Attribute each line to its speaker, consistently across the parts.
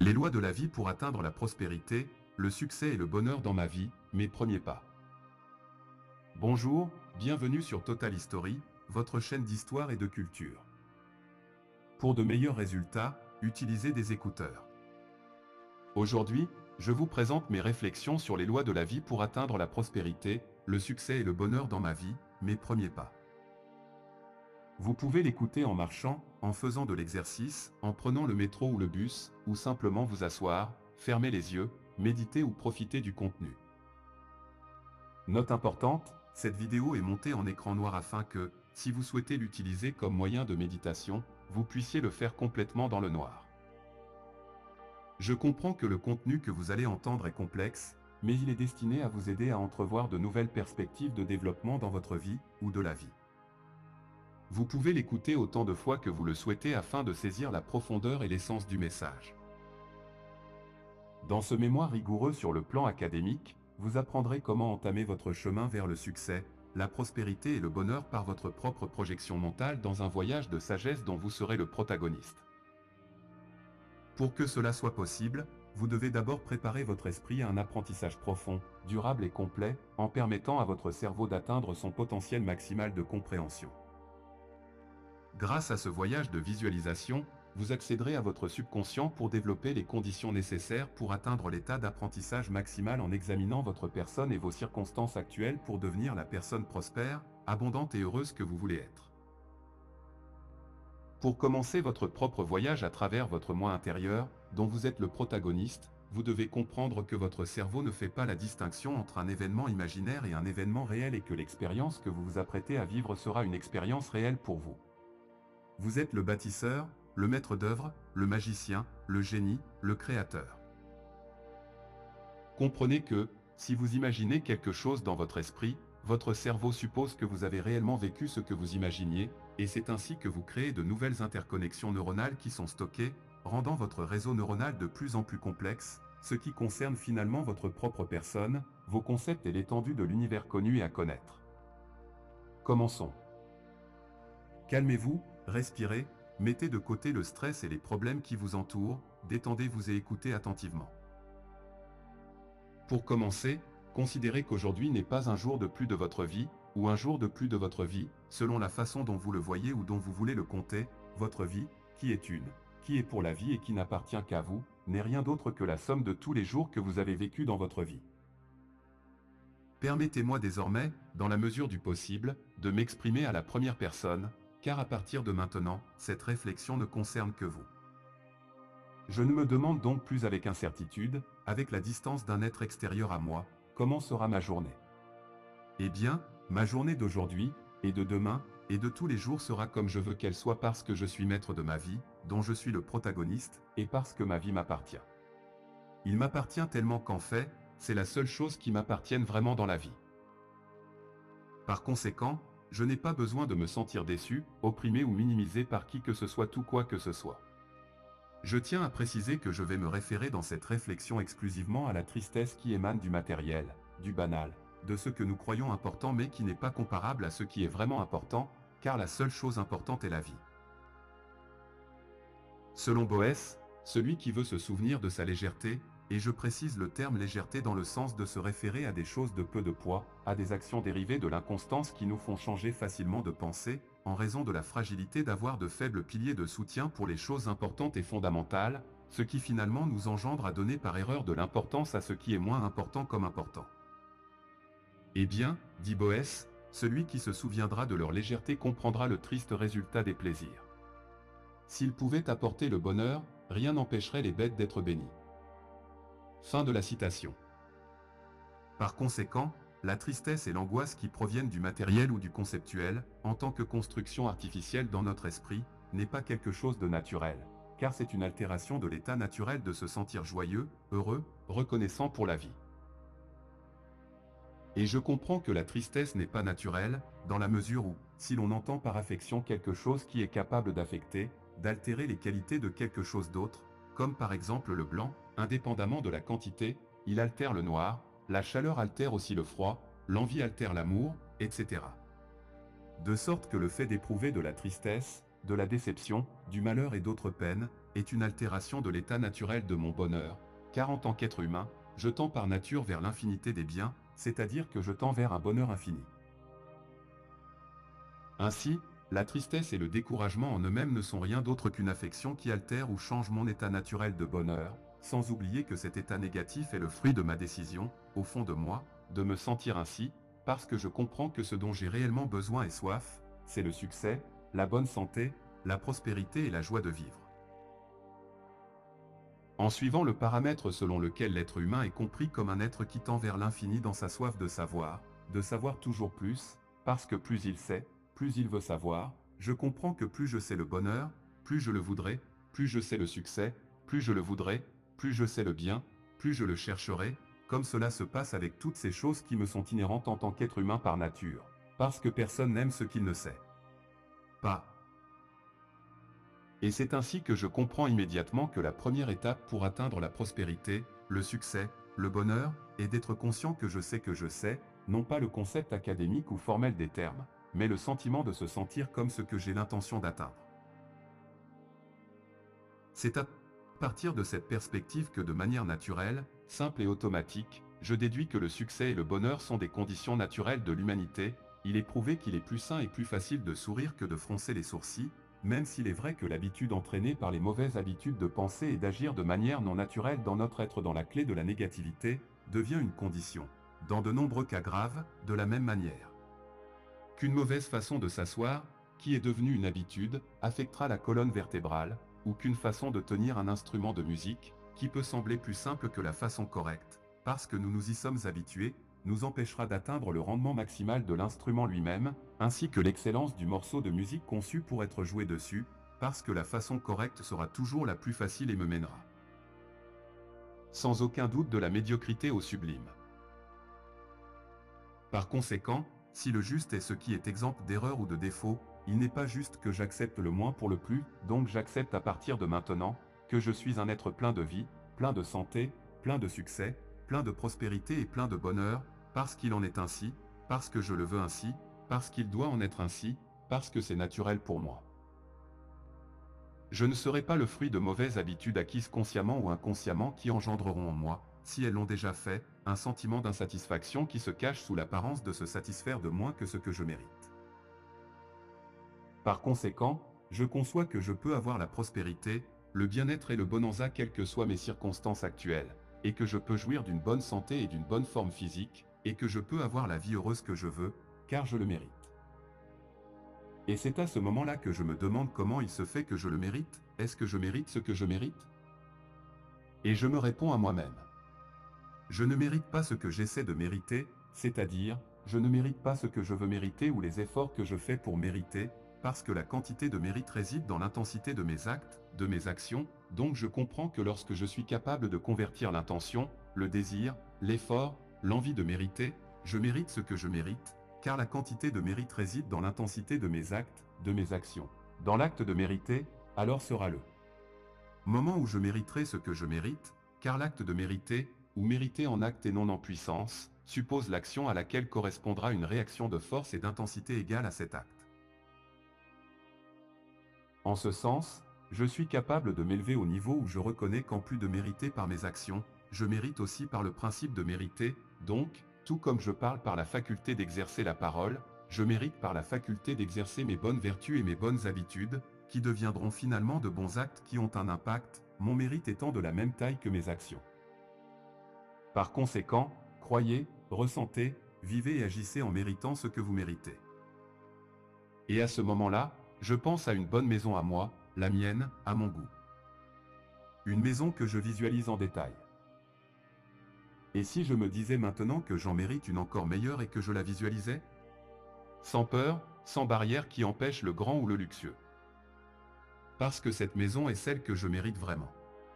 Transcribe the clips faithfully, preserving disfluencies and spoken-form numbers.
Speaker 1: Les lois de la vie pour atteindre la prospérité, le succès et le bonheur dans ma vie, mes premiers pas. Bonjour, bienvenue sur Total History, votre chaîne d'histoire et de culture. Pour de meilleurs résultats, utilisez des écouteurs. Aujourd'hui, je vous présente mes réflexions sur les lois de la vie pour atteindre la prospérité, le succès et le bonheur dans ma vie, mes premiers pas. Vous pouvez l'écouter en marchant, en faisant de l'exercice, en prenant le métro ou le bus, ou simplement vous asseoir, fermer les yeux, méditer ou profiter du contenu. Note importante, cette vidéo est montée en écran noir afin que, si vous souhaitez l'utiliser comme moyen de méditation, vous puissiez le faire complètement dans le noir. Je comprends que le contenu que vous allez entendre est complexe, mais il est destiné à vous aider à entrevoir de nouvelles perspectives de développement dans votre vie, ou de la vie. Vous pouvez l'écouter autant de fois que vous le souhaitez afin de saisir la profondeur et l'essence du message. Dans ce mémoire rigoureux sur le plan académique, vous apprendrez comment entamer votre chemin vers le succès, la prospérité et le bonheur par votre propre projection mentale dans un voyage de sagesse dont vous serez le protagoniste. Pour que cela soit possible, vous devez d'abord préparer votre esprit à un apprentissage profond, durable et complet, en permettant à votre cerveau d'atteindre son potentiel maximal de compréhension. Grâce à ce voyage de visualisation, vous accéderez à votre subconscient pour développer les conditions nécessaires pour atteindre l'état d'apprentissage maximal en examinant votre personne et vos circonstances actuelles pour devenir la personne prospère, abondante et heureuse que vous voulez être. Pour commencer votre propre voyage à travers votre moi intérieur, dont vous êtes le protagoniste, vous devez comprendre que votre cerveau ne fait pas la distinction entre un événement imaginaire et un événement réel et que l'expérience que vous vous apprêtez à vivre sera une expérience réelle pour vous. Vous êtes le bâtisseur, le maître d'œuvre, le magicien, le génie, le créateur. Comprenez que, si vous imaginez quelque chose dans votre esprit, votre cerveau suppose que vous avez réellement vécu ce que vous imaginiez, et c'est ainsi que vous créez de nouvelles interconnexions neuronales qui sont stockées, rendant votre réseau neuronal de plus en plus complexe, ce qui concerne finalement votre propre personne, vos concepts et l'étendue de l'univers connu et à connaître. Commençons. Calmez-vous, respirez, mettez de côté le stress et les problèmes qui vous entourent, détendez-vous et écoutez attentivement. Pour commencer, considérez qu'aujourd'hui n'est pas un jour de plus de votre vie, ou un jour de plus de votre vie, selon la façon dont vous le voyez ou dont vous voulez le compter, votre vie, qui est une, qui est pour la vie et qui n'appartient qu'à vous, n'est rien d'autre que la somme de tous les jours que vous avez vécus dans votre vie. Permettez-moi désormais, dans la mesure du possible, de m'exprimer à la première personne, car à partir de maintenant, cette réflexion ne concerne que vous. Je ne me demande donc plus avec incertitude, avec la distance d'un être extérieur à moi, comment sera ma journée. Eh bien, ma journée d'aujourd'hui, et de demain, et de tous les jours sera comme je veux qu'elle soit parce que je suis maître de ma vie, dont je suis le protagoniste, et parce que ma vie m'appartient. Il m'appartient tellement qu'en fait, c'est la seule chose qui m'appartienne vraiment dans la vie. Par conséquent, je n'ai pas besoin de me sentir déçu, opprimé ou minimisé par qui que ce soit tout quoi que ce soit. Je tiens à préciser que je vais me référer dans cette réflexion exclusivement à la tristesse qui émane du matériel, du banal, de ce que nous croyons important mais qui n'est pas comparable à ce qui est vraiment important, car la seule chose importante est la vie. Selon Boès, celui qui veut se souvenir de sa légèreté, et je précise le terme légèreté dans le sens de se référer à des choses de peu de poids, à des actions dérivées de l'inconstance qui nous font changer facilement de pensée, en raison de la fragilité d'avoir de faibles piliers de soutien pour les choses importantes et fondamentales, ce qui finalement nous engendre à donner par erreur de l'importance à ce qui est moins important comme important. Eh bien, dit Boès, celui qui se souviendra de leur légèreté comprendra le triste résultat des plaisirs. S'ils pouvaient apporter le bonheur, rien n'empêcherait les bêtes d'être bénies. Fin de la citation. Par conséquent, la tristesse et l'angoisse qui proviennent du matériel ou du conceptuel, en tant que construction artificielle dans notre esprit, n'est pas quelque chose de naturel, car c'est une altération de l'état naturel de se sentir joyeux, heureux, reconnaissant pour la vie. Et je comprends que la tristesse n'est pas naturelle, dans la mesure où, si l'on entend par affection quelque chose qui est capable d'affecter, d'altérer les qualités de quelque chose d'autre, comme par exemple le blanc, indépendamment de la quantité, il altère le noir, la chaleur altère aussi le froid, l'envie altère l'amour, et cetera. De sorte que le fait d'éprouver de la tristesse, de la déception, du malheur et d'autres peines, est une altération de l'état naturel de mon bonheur, car en tant qu'être humain, je tends par nature vers l'infinité des biens, c'est-à-dire que je tends vers un bonheur infini. Ainsi, la tristesse et le découragement en eux-mêmes ne sont rien d'autre qu'une affection qui altère ou change mon état naturel de bonheur, sans oublier que cet état négatif est le fruit de ma décision, au fond de moi, de me sentir ainsi, parce que je comprends que ce dont j'ai réellement besoin et soif, c'est le succès, la bonne santé, la prospérité et la joie de vivre. En suivant le paramètre selon lequel l'être humain est compris comme un être qui tend vers l'infini dans sa soif de savoir, de savoir toujours plus, parce que plus il sait, plus il veut savoir, je comprends que plus je sais le bonheur, plus je le voudrais, plus je sais le succès, plus je le voudrais, plus je sais le bien, plus je le chercherai, comme cela se passe avec toutes ces choses qui me sont inhérentes en tant qu'être humain par nature, parce que personne n'aime ce qu'il ne sait pas. Et c'est ainsi que je comprends immédiatement que la première étape pour atteindre la prospérité, le succès, le bonheur, est d'être conscient que je sais que je sais, non pas le concept académique ou formel des termes, mais le sentiment de se sentir comme ce que j'ai l'intention d'atteindre. C'est à partir de cette perspective que de manière naturelle, simple et automatique, je déduis que le succès et le bonheur sont des conditions naturelles de l'humanité. Il est prouvé qu'il est plus sain et plus facile de sourire que de froncer les sourcils, même s'il est vrai que l'habitude entraînée par les mauvaises habitudes de penser et d'agir de manière non naturelle dans notre être dans la clé de la négativité, devient une condition, dans de nombreux cas graves, de la même manière qu'une mauvaise façon de s'asseoir, qui est devenue une habitude, affectera la colonne vertébrale, ou qu'une façon de tenir un instrument de musique, qui peut sembler plus simple que la façon correcte, parce que nous nous y sommes habitués, nous empêchera d'atteindre le rendement maximal de l'instrument lui-même, ainsi que l'excellence du morceau de musique conçu pour être joué dessus, parce que la façon correcte sera toujours la plus facile et me mènera sans aucun doute de la médiocrité au sublime. Par conséquent, si le juste est ce qui est exempt d'erreur ou de défaut, il n'est pas juste que j'accepte le moins pour le plus, donc j'accepte à partir de maintenant, que je suis un être plein de vie, plein de santé, plein de succès, plein de prospérité et plein de bonheur, parce qu'il en est ainsi, parce que je le veux ainsi, parce qu'il doit en être ainsi, parce que c'est naturel pour moi. Je ne serai pas le fruit de mauvaises habitudes acquises consciemment ou inconsciemment qui engendreront en moi, si elles l'ont déjà fait, un sentiment d'insatisfaction qui se cache sous l'apparence de se satisfaire de moins que ce que je mérite. Par conséquent, je conçois que je peux avoir la prospérité, le bien-être et le bonanza quelles que soient mes circonstances actuelles, et que je peux jouir d'une bonne santé et d'une bonne forme physique, et que je peux avoir la vie heureuse que je veux, car je le mérite. Et c'est à ce moment-là que je me demande comment il se fait que je le mérite, est-ce que je mérite ce que je mérite? Et je me réponds à moi-même. Je ne mérite pas ce que j'essaie de mériter, c'est-à-dire, je ne mérite pas ce que je veux mériter ou les efforts que je fais pour mériter, parce que la quantité de mérite réside dans l'intensité de mes actes, de mes actions, donc je comprends que lorsque je suis capable de convertir l'intention, le désir, l'effort, l'envie de mériter, je mérite ce que je mérite, car la quantité de mérite réside dans l'intensité de mes actes, de mes actions. Dans l'acte de mériter, alors sera le moment où je mériterai ce que je mérite, car l'acte de mériter, ou mériter en acte et non en puissance, suppose l'action à laquelle correspondra une réaction de force et d'intensité égale à cet acte. En ce sens, je suis capable de m'élever au niveau où je reconnais qu'en plus de mériter par mes actions, je mérite aussi par le principe de mériter, donc, tout comme je parle par la faculté d'exercer la parole, je mérite par la faculté d'exercer mes bonnes vertus et mes bonnes habitudes, qui deviendront finalement de bons actes qui ont un impact, mon mérite étant de la même taille que mes actions. Par conséquent, croyez, ressentez, vivez et agissez en méritant ce que vous méritez. Et à ce moment-là, je pense à une bonne maison à moi, la mienne, à mon goût. Une maison que je visualise en détail. Et si je me disais maintenant que j'en mérite une encore meilleure et que je la visualisais? Sans peur, sans barrière qui empêche le grand ou le luxueux. Parce que cette maison est celle que je mérite vraiment.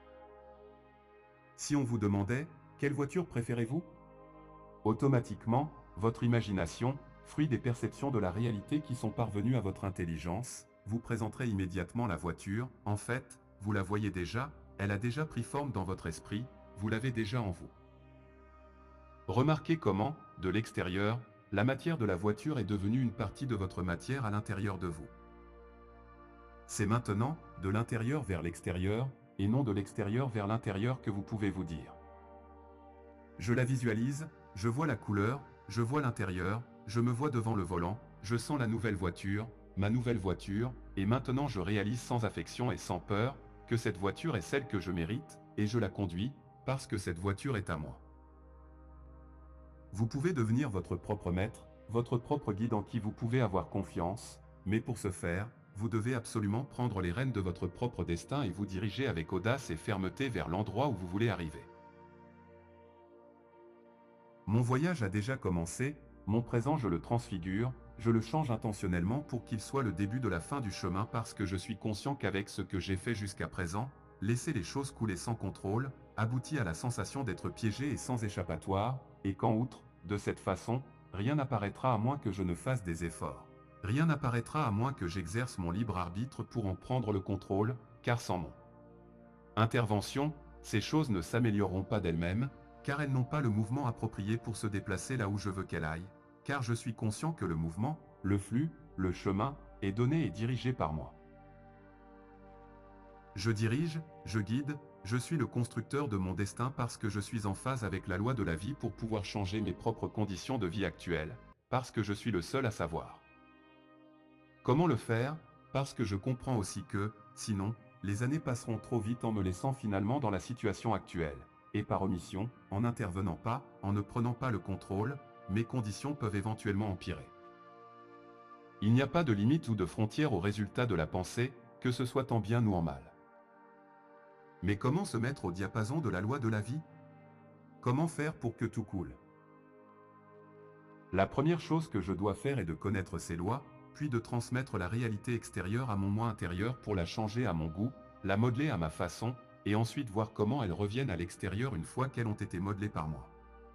Speaker 1: Si on vous demandait, quelle voiture préférez-vous? Automatiquement, votre imagination, fruit des perceptions de la réalité qui sont parvenues à votre intelligence, vous présenterait immédiatement la voiture. En fait, vous la voyez déjà, elle a déjà pris forme dans votre esprit, vous l'avez déjà en vous. Remarquez comment, de l'extérieur, la matière de la voiture est devenue une partie de votre matière à l'intérieur de vous. C'est maintenant, de l'intérieur vers l'extérieur, et non de l'extérieur vers l'intérieur que vous pouvez vous dire. Je la visualise, je vois la couleur, je vois l'intérieur, je me vois devant le volant, je sens la nouvelle voiture, ma nouvelle voiture, et maintenant je réalise sans affection et sans peur, que cette voiture est celle que je mérite, et je la conduis, parce que cette voiture est à moi. Vous pouvez devenir votre propre maître, votre propre guide en qui vous pouvez avoir confiance, mais pour ce faire, vous devez absolument prendre les rênes de votre propre destin et vous diriger avec audace et fermeté vers l'endroit où vous voulez arriver. Mon voyage a déjà commencé, mon présent je le transfigure, je le change intentionnellement pour qu'il soit le début de la fin du chemin parce que je suis conscient qu'avec ce que j'ai fait jusqu'à présent, laisser les choses couler sans contrôle, aboutit à la sensation d'être piégé et sans échappatoire, et qu'en outre, de cette façon, rien n'apparaîtra à moins que je ne fasse des efforts. Rien n'apparaîtra à moins que j'exerce mon libre arbitre pour en prendre le contrôle, car sans mon intervention, ces choses ne s'amélioreront pas d'elles-mêmes, car elles n'ont pas le mouvement approprié pour se déplacer là où je veux qu'elles aillent, car je suis conscient que le mouvement, le flux, le chemin, est donné et dirigé par moi. Je dirige, je guide, je suis le constructeur de mon destin parce que je suis en phase avec la loi de la vie pour pouvoir changer mes propres conditions de vie actuelles, parce que je suis le seul à savoir. Comment le faire? Parce que je comprends aussi que, sinon, les années passeront trop vite en me laissant finalement dans la situation actuelle. Et par omission, en n'intervenant pas, en ne prenant pas le contrôle, mes conditions peuvent éventuellement empirer. Il n'y a pas de limite ou de frontière au résultat de la pensée, que ce soit en bien ou en mal. Mais comment se mettre au diapason de la loi de la vie? Comment faire pour que tout coule? La première chose que je dois faire est de connaître ces lois, puis de transmettre la réalité extérieure à mon moi intérieur pour la changer à mon goût, la modeler à ma façon, et ensuite voir comment elles reviennent à l'extérieur une fois qu'elles ont été modelées par moi.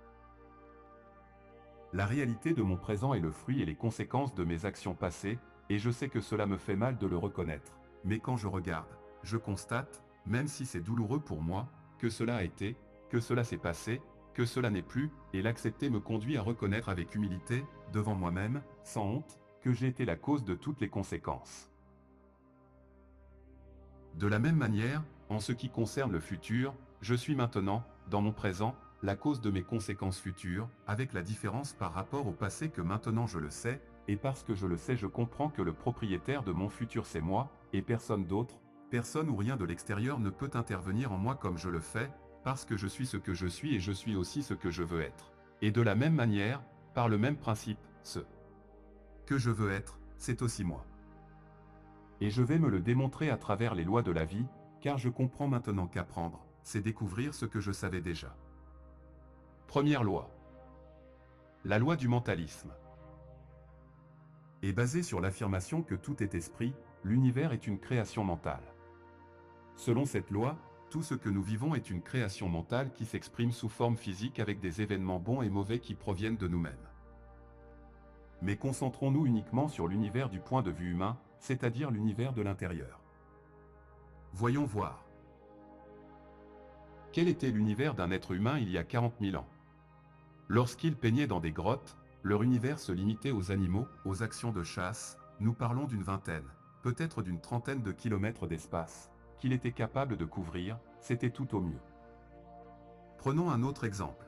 Speaker 1: La réalité de mon présent est le fruit et les conséquences de mes actions passées, et je sais que cela me fait mal de le reconnaître. Mais quand je regarde, je constate, même si c'est douloureux pour moi, que cela a été, que cela s'est passé, que cela n'est plus, et l'accepter me conduit à reconnaître avec humilité, devant moi-même, sans honte, que j'ai été la cause de toutes les conséquences. De la même manière, en ce qui concerne le futur, je suis maintenant, dans mon présent, la cause de mes conséquences futures, avec la différence par rapport au passé que maintenant je le sais, et parce que je le sais je comprends que le propriétaire de mon futur c'est moi, et personne d'autre, personne ou rien de l'extérieur ne peut intervenir en moi comme je le fais, parce que je suis ce que je suis et je suis aussi ce que je veux être. Et de la même manière, par le même principe, ce que je veux être, c'est aussi moi. Et je vais me le démontrer à travers les lois de la vie, car je comprends maintenant qu'apprendre, c'est découvrir ce que je savais déjà. Première loi. La loi du mentalisme est basée sur l'affirmation que tout est esprit, l'univers est une création mentale. Selon cette loi, tout ce que nous vivons est une création mentale qui s'exprime sous forme physique avec des événements bons et mauvais qui proviennent de nous-mêmes. Mais concentrons-nous uniquement sur l'univers du point de vue humain, c'est-à-dire l'univers de l'intérieur. Voyons voir. Quel était l'univers d'un être humain il y a quarante mille ans? Lorsqu'il peignait dans des grottes, leur univers se limitait aux animaux, aux actions de chasse, nous parlons d'une vingtaine, peut-être d'une trentaine de kilomètres d'espace, qu'il était capable de couvrir, c'était tout au mieux. Prenons un autre exemple.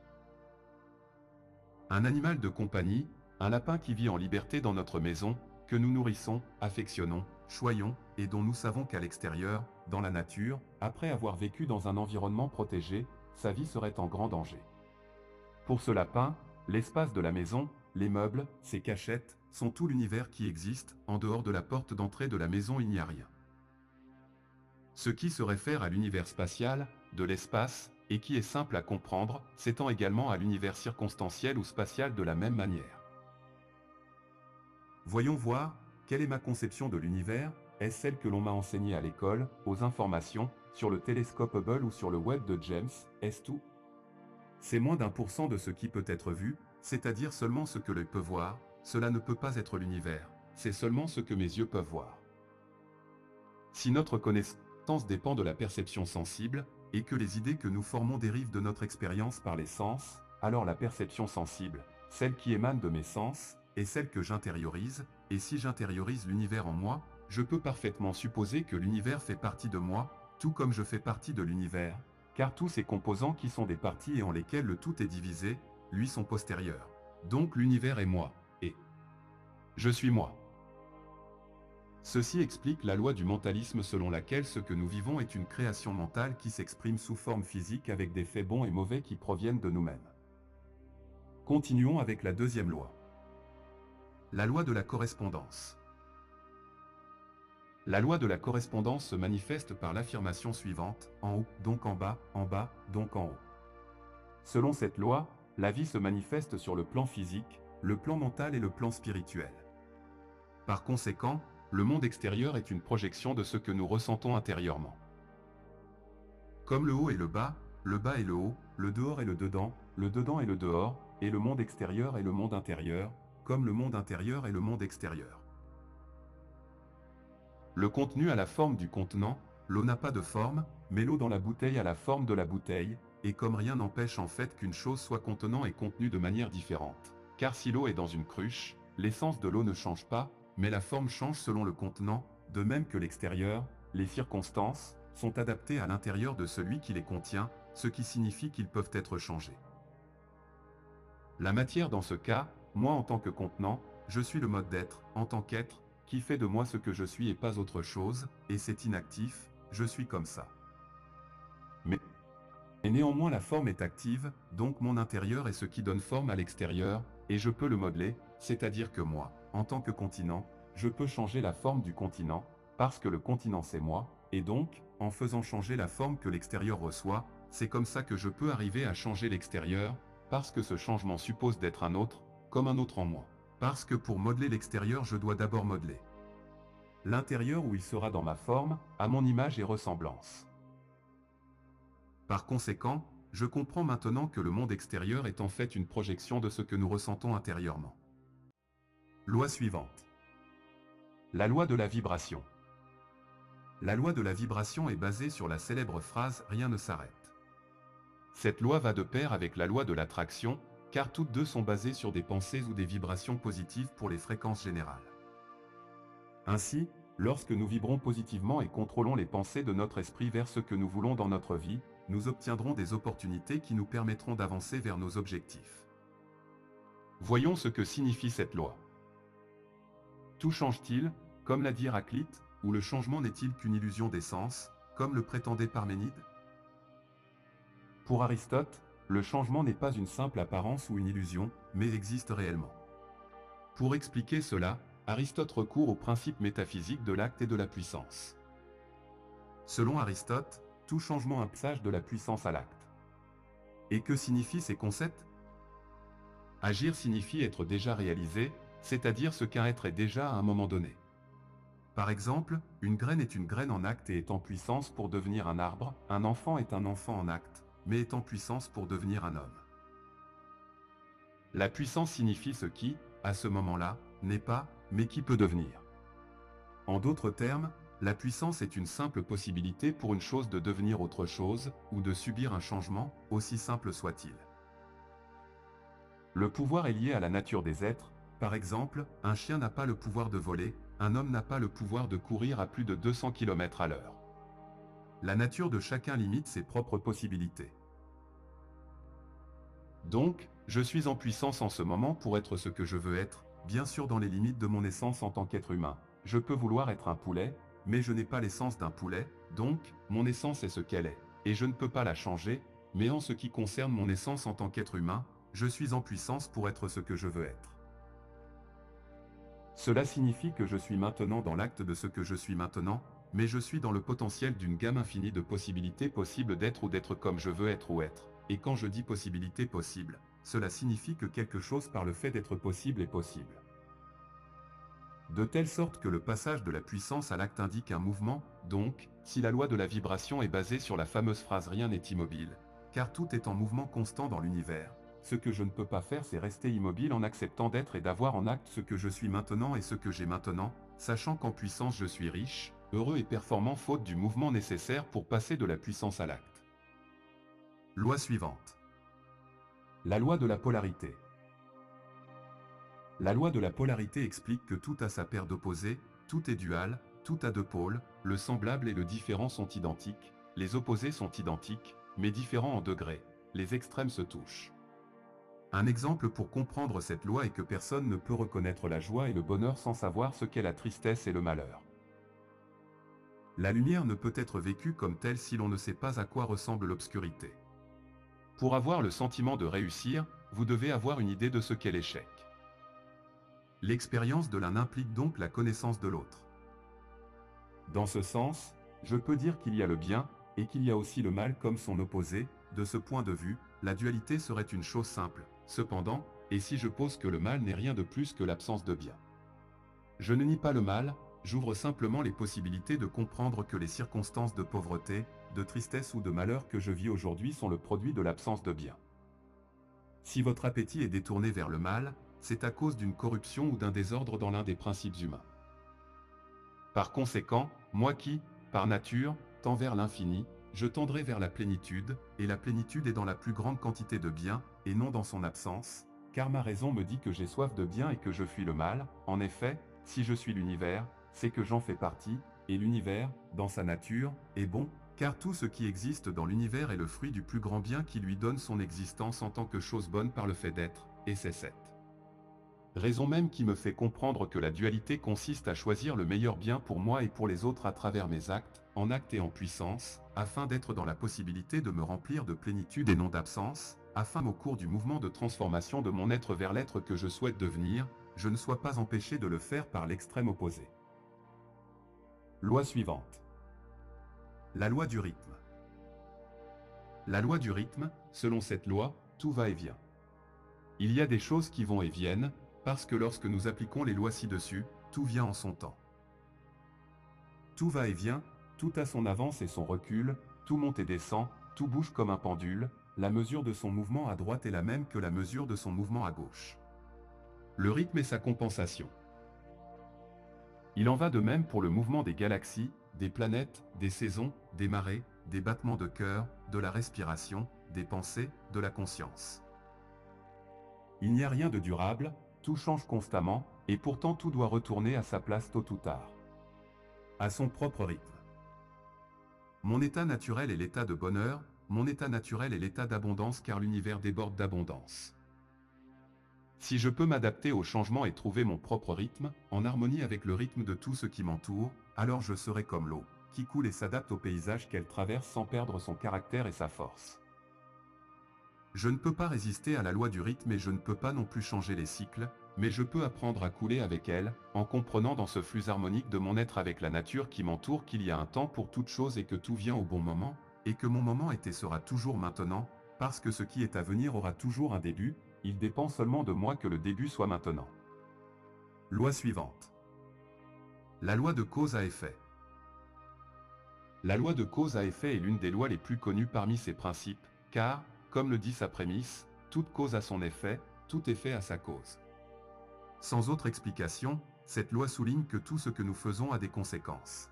Speaker 1: Un animal de compagnie, un lapin qui vit en liberté dans notre maison, que nous nourrissons, affectionnons, choyons, et dont nous savons qu'à l'extérieur, dans la nature, après avoir vécu dans un environnement protégé, sa vie serait en grand danger. Pour ce lapin, l'espace de la maison, les meubles, ses cachettes, sont tout l'univers qui existe, en dehors de la porte d'entrée de la maison il n'y a rien. Ce qui se réfère à l'univers spatial, de l'espace, et qui est simple à comprendre, s'étend également à l'univers circonstanciel ou spatial de la même manière. Voyons voir, quelle est ma conception de l'univers? Est-ce celle que l'on m'a enseignée à l'école, aux informations, sur le télescope Hubble ou sur le web de James? Est-ce tout? C'est moins d'un pour cent de ce qui peut être vu, c'est-à-dire seulement ce que l'œil peut voir, cela ne peut pas être l'univers, c'est seulement ce que mes yeux peuvent voir. Si notre connaissance dépend de la perception sensible, et que les idées que nous formons dérivent de notre expérience par les sens, alors la perception sensible, celle qui émane de mes sens, est celle que j'intériorise, et si j'intériorise l'univers en moi, je peux parfaitement supposer que l'univers fait partie de moi, tout comme je fais partie de l'univers, car tous ces composants qui sont des parties et en lesquelles le tout est divisé, lui sont postérieurs. Donc l'univers est moi, et je suis moi. Ceci explique la loi du mentalisme selon laquelle ce que nous vivons est une création mentale qui s'exprime sous forme physique avec des faits bons et mauvais qui proviennent de nous-mêmes. Continuons avec la deuxième loi. La loi de la correspondance. La loi de la correspondance se manifeste par l'affirmation suivante, en haut, donc en bas, en bas, donc en haut. Selon cette loi, la vie se manifeste sur le plan physique, le plan mental et le plan spirituel. Par conséquent, le monde extérieur est une projection de ce que nous ressentons intérieurement. Comme le haut et le bas, le bas et le haut, le dehors et le dedans, le dedans et le dehors, et le monde extérieur et le monde intérieur, comme le monde intérieur et le monde extérieur. Le contenu a la forme du contenant, l'eau n'a pas de forme, mais l'eau dans la bouteille a la forme de la bouteille, et comme rien n'empêche en fait qu'une chose soit contenant et contenue de manière différente. Car si l'eau est dans une cruche, l'essence de l'eau ne change pas, mais la forme change selon le contenant, de même que l'extérieur, les circonstances, sont adaptées à l'intérieur de celui qui les contient, ce qui signifie qu'ils peuvent être changés. La matière dans ce cas, moi en tant que contenant, je suis le mode d'être, en tant qu'être, qui fait de moi ce que je suis et pas autre chose, et c'est inactif, je suis comme ça. Mais et néanmoins la forme est active, donc mon intérieur est ce qui donne forme à l'extérieur, et je peux le modeler, c'est-à-dire que moi, en tant que continent, je peux changer la forme du continent, parce que le continent c'est moi, et donc, en faisant changer la forme que l'extérieur reçoit, c'est comme ça que je peux arriver à changer l'extérieur, parce que ce changement suppose d'être un autre, comme un autre en moi. Parce que pour modeler l'extérieur je dois d'abord modeler l'intérieur où il sera dans ma forme, à mon image et ressemblance. Par conséquent, je comprends maintenant que le monde extérieur est en fait une projection de ce que nous ressentons intérieurement. Loi suivante. La loi de la vibration. La loi de la vibration est basée sur la célèbre phrase « rien ne s'arrête ». Cette loi va de pair avec la loi de l'attraction, car toutes deux sont basées sur des pensées ou des vibrations positives pour les fréquences générales. Ainsi, lorsque nous vibrons positivement et contrôlons les pensées de notre esprit vers ce que nous voulons dans notre vie, nous obtiendrons des opportunités qui nous permettront d'avancer vers nos objectifs. Voyons ce que signifie cette loi. Tout change-t-il, comme l'a dit Héraclite, ou le changement n'est-il qu'une illusion d'essence, comme le prétendait Parménide? Pour Aristote, le changement n'est pas une simple apparence ou une illusion, mais existe réellement. Pour expliquer cela, Aristote recourt au principe métaphysique de l'acte et de la puissance. Selon Aristote, tout changement a un passage de la puissance à l'acte. Et que signifient ces concepts? Agir signifie être déjà réalisé, c'est-à-dire ce qu'un être est déjà à un moment donné. Par exemple, une graine est une graine en acte et est en puissance pour devenir un arbre, un enfant est un enfant en acte, mais est en puissance pour devenir un homme. La puissance signifie ce qui, à ce moment-là, n'est pas, mais qui peut devenir. En d'autres termes, la puissance est une simple possibilité pour une chose de devenir autre chose, ou de subir un changement, aussi simple soit-il. Le pouvoir est lié à la nature des êtres, par exemple, un chien n'a pas le pouvoir de voler, un homme n'a pas le pouvoir de courir à plus de deux cents kilomètres à l'heure. La nature de chacun limite ses propres possibilités. Donc, je suis en puissance en ce moment pour être ce que je veux être, bien sûr dans les limites de mon essence en tant qu'être humain. Je peux vouloir être un poulet, mais je n'ai pas l'essence d'un poulet, donc, mon essence est ce qu'elle est, et je ne peux pas la changer, mais en ce qui concerne mon essence en tant qu'être humain, je suis en puissance pour être ce que je veux être. Cela signifie que je suis maintenant dans l'acte de ce que je suis maintenant, mais je suis dans le potentiel d'une gamme infinie de possibilités possibles d'être ou d'être comme je veux être ou être. Et quand je dis possibilité possible, cela signifie que quelque chose par le fait d'être possible est possible. De telle sorte que le passage de la puissance à l'acte indique un mouvement, donc, si la loi de la vibration est basée sur la fameuse phrase « rien n'est immobile », car tout est en mouvement constant dans l'univers, ce que je ne peux pas faire c'est rester immobile en acceptant d'être et d'avoir en acte ce que je suis maintenant et ce que j'ai maintenant, sachant qu'en puissance je suis riche, heureux et performant faute du mouvement nécessaire pour passer de la puissance à l'acte. Loi suivante. La loi de la polarité. La loi de la polarité explique que tout a sa paire d'opposés, tout est dual, tout a deux pôles, le semblable et le différent sont identiques, les opposés sont identiques, mais différents en degrés, les extrêmes se touchent. Un exemple pour comprendre cette loi est que personne ne peut reconnaître la joie et le bonheur sans savoir ce qu'est la tristesse et le malheur. La lumière ne peut être vécue comme telle si l'on ne sait pas à quoi ressemble l'obscurité. Pour avoir le sentiment de réussir, vous devez avoir une idée de ce qu'est l'échec. L'expérience de l'un implique donc la connaissance de l'autre. Dans ce sens, je peux dire qu'il y a le bien, et qu'il y a aussi le mal comme son opposé. De ce point de vue, la dualité serait une chose simple. Cependant, et si je pose que le mal n'est rien de plus que l'absence de bien? Je ne nie pas le mal, j'ouvre simplement les possibilités de comprendre que les circonstances de pauvreté, de tristesse ou de malheur que je vis aujourd'hui sont le produit de l'absence de bien. Si votre appétit est détourné vers le mal, c'est à cause d'une corruption ou d'un désordre dans l'un des principes humains. Par conséquent, moi qui, par nature, tends vers l'infini, je tendrai vers la plénitude, et la plénitude est dans la plus grande quantité de bien, et non dans son absence, car ma raison me dit que j'ai soif de bien et que je fuis le mal. En effet, si je suis l'univers, c'est que j'en fais partie, et l'univers, dans sa nature, est bon, car tout ce qui existe dans l'univers est le fruit du plus grand bien qui lui donne son existence en tant que chose bonne par le fait d'être, et c'est cette raison même qui me fait comprendre que la dualité consiste à choisir le meilleur bien pour moi et pour les autres à travers mes actes, en acte et en puissance, afin d'être dans la possibilité de me remplir de plénitude et non d'absence, afin au cours du mouvement de transformation de mon être vers l'être que je souhaite devenir, je ne sois pas empêché de le faire par l'extrême opposé. Loi suivante. La loi du rythme. La loi du rythme, selon cette loi, tout va et vient. Il y a des choses qui vont et viennent, parce que lorsque nous appliquons les lois ci-dessus, tout vient en son temps. Tout va et vient, tout a son avance et son recul, tout monte et descend, tout bouge comme un pendule, la mesure de son mouvement à droite est la même que la mesure de son mouvement à gauche. Le rythme est sa compensation. Il en va de même pour le mouvement des galaxies, des planètes, des saisons, des marées, des battements de cœur, de la respiration, des pensées, de la conscience. Il n'y a rien de durable, tout change constamment, et pourtant tout doit retourner à sa place tôt ou tard. À son propre rythme. Mon état naturel est l'état de bonheur, mon état naturel est l'état d'abondance car l'univers déborde d'abondance. Si je peux m'adapter au changement et trouver mon propre rythme, en harmonie avec le rythme de tout ce qui m'entoure, alors je serai comme l'eau, qui coule et s'adapte au paysage qu'elle traverse sans perdre son caractère et sa force. Je ne peux pas résister à la loi du rythme et je ne peux pas non plus changer les cycles, mais je peux apprendre à couler avec elle, en comprenant dans ce flux harmonique de mon être avec la nature qui m'entoure qu'il y a un temps pour toute chose et que tout vient au bon moment, et que mon moment est et sera toujours maintenant, parce que ce qui est à venir aura toujours un début, il dépend seulement de moi que le début soit maintenant. Loi suivante. La loi de cause à effet. La loi de cause à effet est l'une des lois les plus connues parmi ces principes, car, comme le dit sa prémisse, toute cause a son effet, tout effet a sa cause. Sans autre explication, cette loi souligne que tout ce que nous faisons a des conséquences.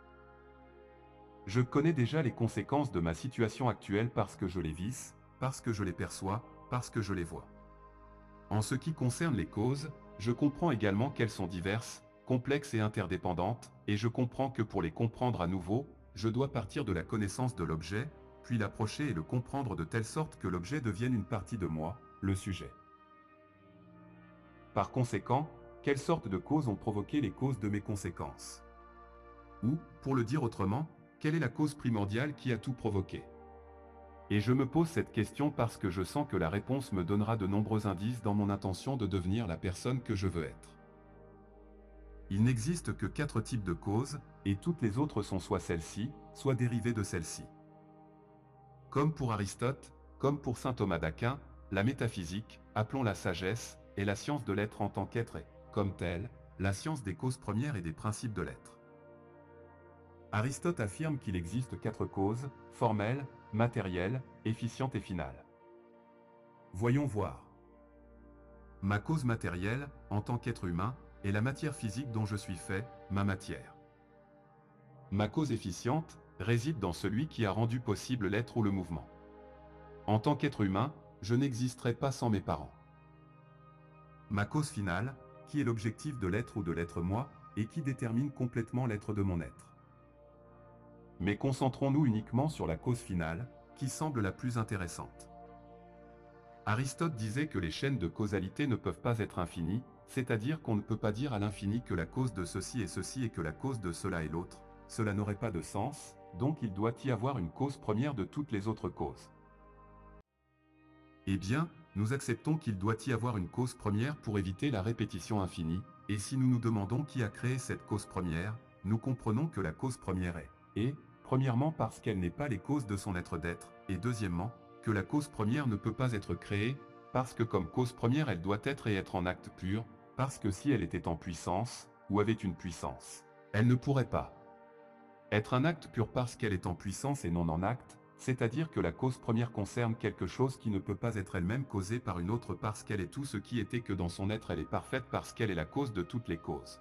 Speaker 1: Je connais déjà les conséquences de ma situation actuelle parce que je les vis, parce que je les perçois, parce que je les vois. En ce qui concerne les causes, je comprends également qu'elles sont diverses, complexes et interdépendantes, et je comprends que pour les comprendre à nouveau, je dois partir de la connaissance de l'objet, puis l'approcher et le comprendre de telle sorte que l'objet devienne une partie de moi, le sujet. Par conséquent, quelles sortes de causes ont provoqué les causes de mes conséquences? Ou, pour le dire autrement, quelle est la cause primordiale qui a tout provoqué? Et je me pose cette question parce que je sens que la réponse me donnera de nombreux indices dans mon intention de devenir la personne que je veux être. Il n'existe que quatre types de causes, et toutes les autres sont soit celles-ci, soit dérivées de celles-ci. Comme pour Aristote, comme pour saint Thomas d'Aquin, la métaphysique, appelons la sagesse, est la science de l'être en tant qu'être et, comme telle, la science des causes premières et des principes de l'être. Aristote affirme qu'il existe quatre causes, formelles, matérielles, efficientes et finales. Voyons voir. Ma cause matérielle, en tant qu'être humain, est la matière physique dont je suis fait, ma matière. Ma cause efficiente réside dans celui qui a rendu possible l'être ou le mouvement. En tant qu'être humain, je n'existerais pas sans mes parents. Ma cause finale, qui est l'objectif de l'être ou de l'être moi, et qui détermine complètement l'être de mon être. Mais concentrons-nous uniquement sur la cause finale, qui semble la plus intéressante. Aristote disait que les chaînes de causalité ne peuvent pas être infinies, c'est-à-dire qu'on ne peut pas dire à l'infini que la cause de ceci est ceci et que la cause de cela est l'autre, cela n'aurait pas de sens, donc il doit y avoir une cause première de toutes les autres causes. Eh bien, nous acceptons qu'il doit y avoir une cause première pour éviter la répétition infinie, et si nous nous demandons qui a créé cette cause première, nous comprenons que la cause première est, et, premièrement parce qu'elle n'est pas les causes de son être d'être, et deuxièmement, que la cause première ne peut pas être créée, parce que comme cause première elle doit être et être en acte pur, parce que si elle était en puissance, ou avait une puissance, elle ne pourrait pas être un acte pur parce qu'elle est en puissance et non en acte, c'est-à-dire que la cause première concerne quelque chose qui ne peut pas être elle-même causée par une autre parce qu'elle est tout ce qui était que dans son être elle est parfaite parce qu'elle est la cause de toutes les causes.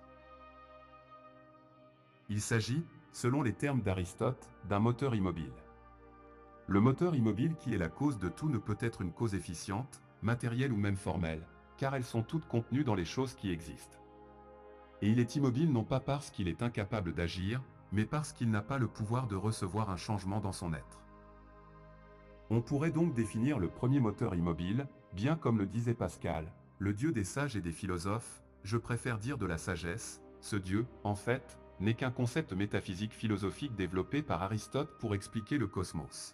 Speaker 1: Il s'agit, selon les termes d'Aristote, d'un moteur immobile. Le moteur immobile qui est la cause de tout ne peut être une cause efficiente, matérielle ou même formelle, car elles sont toutes contenues dans les choses qui existent. Et il est immobile non pas parce qu'il est incapable d'agir, mais parce qu'il n'a pas le pouvoir de recevoir un changement dans son être. On pourrait donc définir le premier moteur immobile, bien comme le disait Pascal, le Dieu des sages et des philosophes, je préfère dire de la sagesse, ce Dieu, en fait, n'est qu'un concept métaphysique philosophique développé par Aristote pour expliquer le cosmos.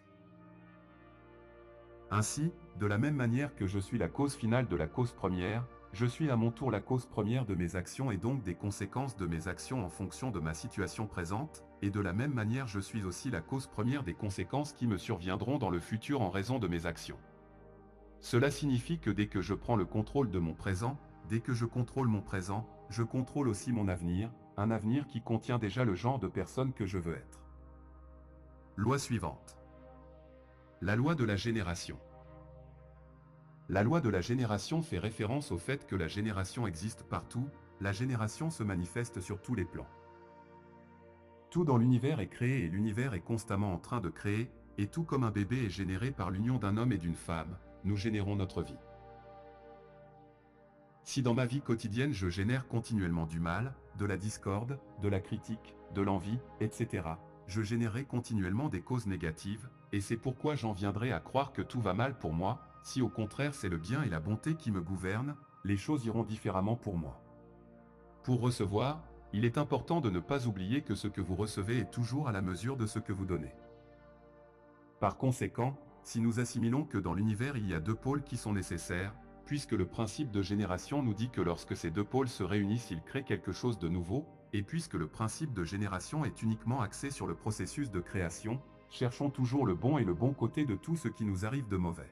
Speaker 1: Ainsi, de la même manière que je suis la cause finale de la cause première, je suis à mon tour la cause première de mes actions et donc des conséquences de mes actions en fonction de ma situation présente, et de la même manière je suis aussi la cause première des conséquences qui me surviendront dans le futur en raison de mes actions. Cela signifie que dès que je prends le contrôle de mon présent, dès que je contrôle mon présent, je contrôle aussi mon avenir, un avenir qui contient déjà le genre de personne que je veux être. Loi suivante. La loi de la génération. La loi de la génération fait référence au fait que la génération existe partout, la génération se manifeste sur tous les plans. Tout dans l'univers est créé et l'univers est constamment en train de créer, et tout comme un bébé est généré par l'union d'un homme et d'une femme, nous générons notre vie. Si dans ma vie quotidienne je génère continuellement du mal, de la discorde, de la critique, de l'envie, et cetera, je générerai continuellement des causes négatives, et c'est pourquoi j'en viendrai à croire que tout va mal pour moi. Si au contraire c'est le bien et la bonté qui me gouvernent, les choses iront différemment pour moi. Pour recevoir, il est important de ne pas oublier que ce que vous recevez est toujours à la mesure de ce que vous donnez. Par conséquent, si nous assimilons que dans l'univers il y a deux pôles qui sont nécessaires, puisque le principe de génération nous dit que lorsque ces deux pôles se réunissent ils créent quelque chose de nouveau, et puisque le principe de génération est uniquement axé sur le processus de création, cherchons toujours le bon et le bon côté de tout ce qui nous arrive de mauvais.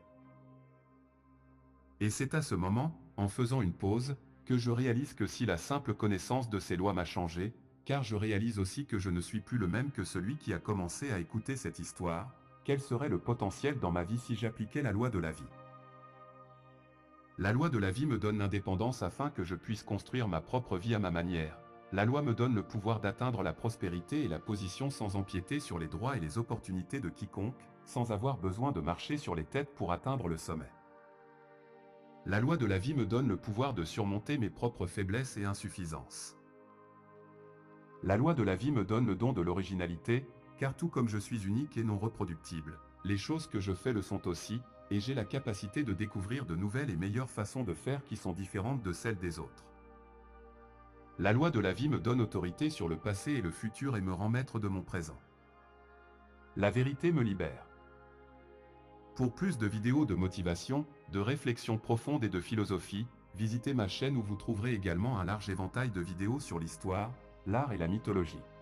Speaker 1: Et c'est à ce moment, en faisant une pause, que je réalise que si la simple connaissance de ces lois m'a changé, car je réalise aussi que je ne suis plus le même que celui qui a commencé à écouter cette histoire, quel serait le potentiel dans ma vie si j'appliquais la loi de la vie? La loi de la vie me donne l'indépendance afin que je puisse construire ma propre vie à ma manière. La loi me donne le pouvoir d'atteindre la prospérité et la position sans empiéter sur les droits et les opportunités de quiconque, sans avoir besoin de marcher sur les têtes pour atteindre le sommet. La loi de la vie me donne le pouvoir de surmonter mes propres faiblesses et insuffisances. La loi de la vie me donne le don de l'originalité, car tout comme je suis unique et non reproductible, les choses que je fais le sont aussi, et j'ai la capacité de découvrir de nouvelles et meilleures façons de faire qui sont différentes de celles des autres. La loi de la vie me donne autorité sur le passé et le futur et me rend maître de mon présent. La vérité me libère. Pour plus de vidéos de motivation, de réflexion profonde et de philosophie, visitez ma chaîne où vous trouverez également un large éventail de vidéos sur l'histoire, l'art et la mythologie.